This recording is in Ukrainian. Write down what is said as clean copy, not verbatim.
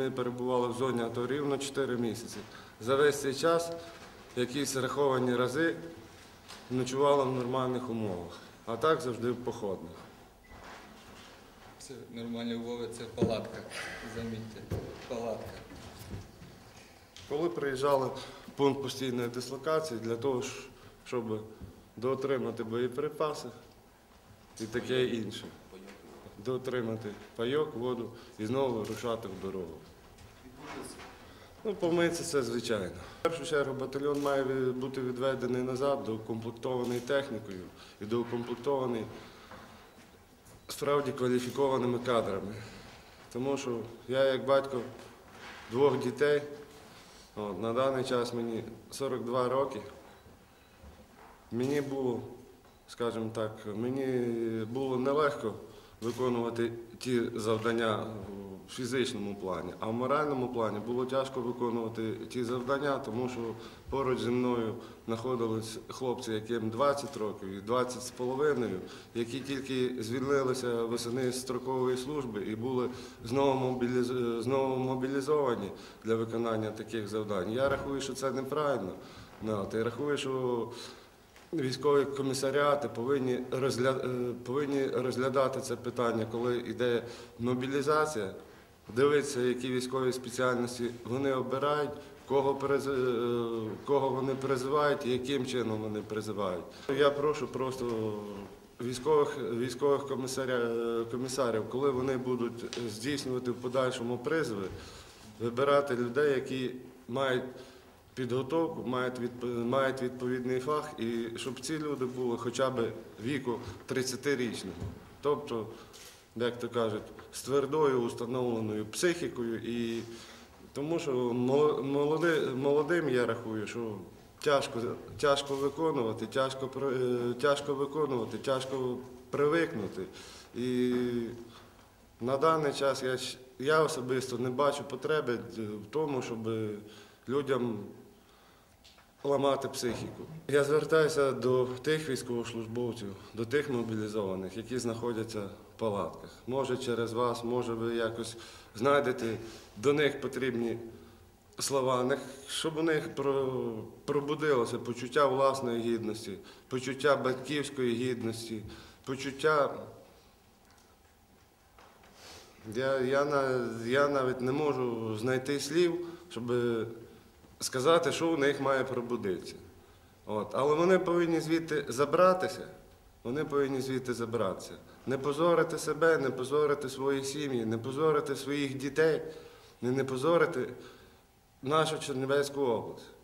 Вони перебували в зоні АТО рівно 4 місяці. За весь цей час якісь раховані рази ночували в нормальних умовах, а так завжди в походних. Це нормальні умови, це палатка, замітьте, палатка. Коли приїжджали в пункт постійної дислокації для того, щоб доотримати боєприпаси і таке інше. Доотримати пайок, воду і знову вирушати в дорогу. Помитися це звичайно. В першу чергу батальйон має бути відведений назад, доукомплектований технікою і доукомплектований справді кваліфікованими кадрами. Тому що я як батько 2 дітей, на даний час мені 42 роки, мені було, скажімо так, мені було нелегко виконувати ті завдання в фізичному плані, а в моральному плані було тяжко виконувати ті завдання, тому що поруч зі мною знаходились хлопці, яким 20 років і 20 з половиною, які тільки звільнилися восени з строкової служби і були знову мобілізовані для виконання таких завдань. Я рахую, що це неправильно. Я рахую, що військові комісаріати повинні розглядати це питання, коли йде мобілізація, дивитися, які військові спеціальності вони обирають, кого вони призивають і яким чином вони призивають. Я прошу просто військових комісарів, коли вони будуть здійснювати в подальшому призови, вибирати людей, які мають підготовку, мають відповідний фах, і щоб ці люди були хоча б віку 30-річного. Тобто, як то кажуть, з твердою установленою психікою. І тому що молодим я рахую, що тяжко виконувати, тяжко привикнути. І на даний час я особисто не бачу потреби в тому, щоб людям ламати психіку. Я звертаюся до тих військовослужбовців, до тих мобілізованих, які знаходяться в палатках. Може через вас, може ви якось знайдете до них потрібні слова, щоб у них пробудилося почуття власної гідності, почуття батьківської гідності, почуття... Я навіть не можу знайти слів, щоб сказати, що у них має пробудитися. Але вони повинні звідти забратися, Не позорити себе, не позорити свої сім'ї, не позорити своїх дітей, не позорити нашу Чернівецьку область.